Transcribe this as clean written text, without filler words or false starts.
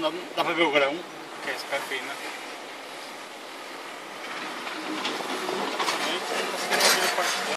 dá para ver o grão, que é super fina.